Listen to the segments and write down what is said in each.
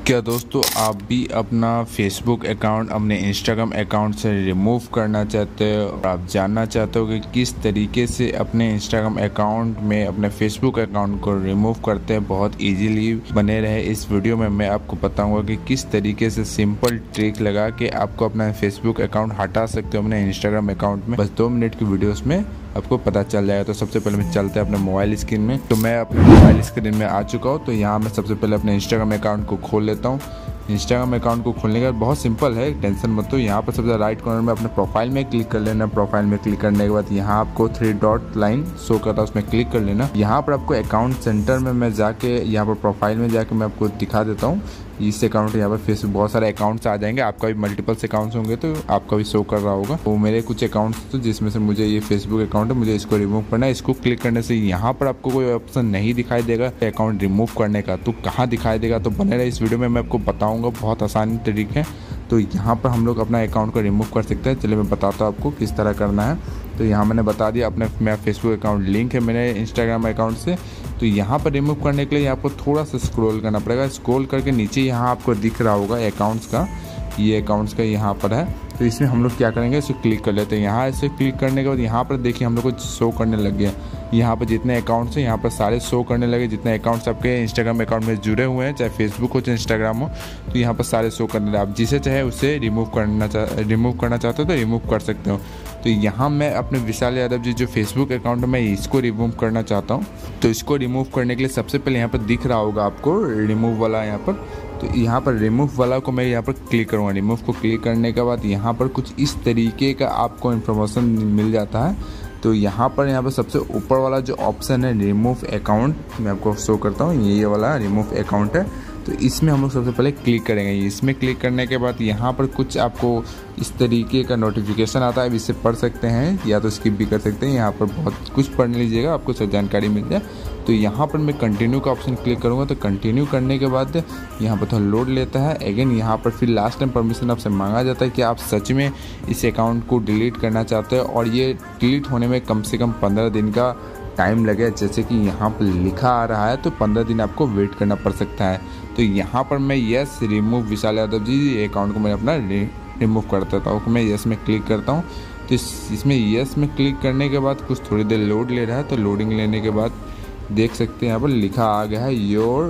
क्या दोस्तों आप भी अपना फेसबुक अकाउंट अपने इंस्टाग्राम अकाउंट से रिमूव करना चाहते हो और आप जानना चाहते हो कि किस तरीके से अपने इंस्टाग्राम अकाउंट में अपने फेसबुक अकाउंट को रिमूव करते हैं। बहुत इजीली बने रहे इस वीडियो में मैं आपको बताऊंगा कि किस तरीके से सिंपल ट्रिक लगा के आपको अपना फेसबुक अकाउंट हटा सकते हो अपने इंस्टाग्राम अकाउंट में। बस 2 मिनट की वीडियोस में आपको पता चल जाएगा। तो सबसे पहले मैं चलते हैं अपने मोबाइल स्क्रीन में। तो मैं अपने मोबाइल स्क्रीन में आ चुका हूँ। तो यहाँ मैं सबसे पहले अपने इंस्टाग्राम अकाउंट को खोल लेता हूँ। इंस्टाग्राम अकाउंट को खोलने का बहुत सिंपल है, टेंशन मत लो। यहाँ पर सबसे राइट कॉर्नर में अपने प्रोफाइल में क्लिक कर लेना। प्रोफाइल में क्लिक करने के बाद यहाँ आपको 3 डॉट लाइन शो करता है, उसमें क्लिक कर लेना। यहाँ पर आपको अकाउंट सेंटर में मैं जाके यहाँ पर प्रोफाइल में जाके मैं आपको दिखा देता हूँ इस अकाउंट। यहाँ पर फेसबुक बहुत सारे अकाउंट्स आ जाएंगे, आपका भी मल्टीपल्स अकाउंट्स होंगे तो आपका भी शो कर रहा होगा। तो मेरे कुछ अकाउंट्स तो जिसमें से मुझे ये फेसबुक अकाउंट है, मुझे इसको रिमूव करना है। इसको क्लिक करने से यहाँ पर आपको कोई ऑप्शन नहीं दिखाई देगा अकाउंट रिमूव करने का। तो कहाँ दिखाई देगा, तो बने रहे इस वीडियो में मैं आपको बताऊँगा। बहुत आसान तरीके हैं। तो यहाँ पर हम लोग अपना अकाउंट को रिमूव कर सकते हैं। चलिए मैं बताता हूँ आपको किस तरह करना है। तो यहाँ मैंने बता दिया अपने मेरा फेसबुक अकाउंट लिंक है मेरे इंस्टाग्राम अकाउंट से। तो यहाँ पर रिमूव करने के लिए आपको थोड़ा सा स्क्रॉल करना पड़ेगा। स्क्रॉल करके नीचे यहाँ आपको दिख रहा होगा अकाउंट्स का, ये अकाउंट्स का यहाँ पर है। तो इसमें हम लोग क्या करेंगे, इसे क्लिक कर लेते हैं। यहाँ इसे क्लिक करने के बाद यहाँ पर देखिए हम लोग को शो करने लग गया। यहाँ पर जितने अकाउंट्स हैं यहाँ पर सारे शो करने लगे। जितने अकाउंट्स आपके इंस्टाग्राम अकाउंट में जुड़े हुए हैं, चाहे फेसबुक हो चाहे इंस्टाग्राम हो, तो यहाँ पर सारे शो करने लगे। आप जिसे चाहे उसे रिमूव करना चाहते हो तो रिमूव कर सकते हो। तो यहाँ मैं अपने विशाल यादव जी जो फेसबुक अकाउंट है मैं इसको रिमूव करना चाहता हूँ। तो इसको रिमूव करने के लिए सबसे पहले यहाँ पर दिख रहा होगा आपको रिमूव वाला यहाँ पर। तो यहाँ पर रिमूव वाला को मैं यहाँ पर क्लिक करूँगा। रिमूव को क्लिक करने के बाद यहाँ पर कुछ इस तरीके का आपको इन्फॉर्मेशन मिल जाता है। तो यहाँ पर सबसे ऊपर वाला जो ऑप्शन है रिमूव अकाउंट, मैं आपको शो करता हूँ, ये वाला रिमूव अकाउंट है। तो इसमें हम लोग सबसे पहले क्लिक करेंगे। इसमें क्लिक करने के बाद यहाँ पर कुछ आपको इस तरीके का नोटिफिकेशन आता है, इससे पढ़ सकते हैं या तो स्किप भी कर सकते हैं। यहाँ पर बहुत कुछ पढ़ लीजिएगा, आपको सब जानकारी मिल जाए। तो यहाँ पर मैं कंटिन्यू का ऑप्शन क्लिक करूँगा। तो कंटिन्यू करने के बाद यहाँ पर थोड़ा लोड लेता है। अगेन यहाँ पर फिर लास्ट टाइम परमिशन आपसे मांगा जाता है कि आप सच में इस अकाउंट को डिलीट करना चाहते हो और ये डिलीट होने में कम से कम 15 दिन का टाइम लगे। जैसे कि यहाँ पर लिखा आ रहा है तो 15 दिन आपको वेट करना पड़ सकता है। तो यहाँ पर मैं यस रिमूव विशाल यादव जी ये अकाउंट को मैं अपना रिमूव कर देता हूँ। मैं यस में क्लिक करता हूँ। तो इसमें यस में क्लिक करने के बाद कुछ थोड़ी देर लोड ले रहा है। तो लोडिंग लेने के बाद देख सकते हैं यहाँ पर लिखा आ गया है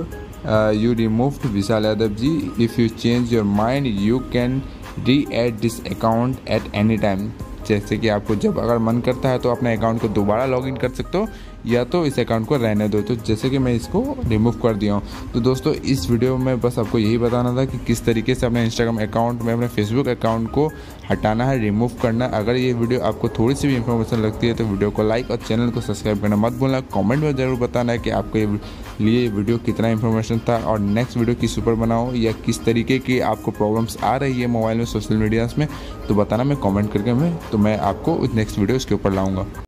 you removed Vishal Yadav ji, if you change your mind you can readd this account at any time. जैसे कि आपको जब अगर मन करता है तो अपने अकाउंट को दोबारा लॉगिन कर सकते हो या तो इस अकाउंट को रहने दो। तो जैसे कि मैं इसको रिमूव कर दिया हूँ। तो दोस्तों इस वीडियो में बस आपको यही बताना था कि किस तरीके से अपने इंस्टाग्राम अकाउंट में अपने फेसबुक अकाउंट को हटाना है, रिमूव करना है। अगर ये वीडियो आपको थोड़ी सी भी इंफॉर्मेशन लगती है तो वीडियो को लाइक और चैनल को सब्सक्राइब करना मत भूलना। कमेंट में ज़रूर बताना है कि आपके लिए वीडियो कितना इंफॉर्मेशन था और नेक्स्ट वीडियो किस ऊपर बनाओ या किस तरीके की आपको प्रॉब्लम्स आ रही है मोबाइल में सोशल मीडिया में, तो बताना मैं कमेंट करके मैं आपको नेक्स्ट वीडियो इसके ऊपर लाऊंगा।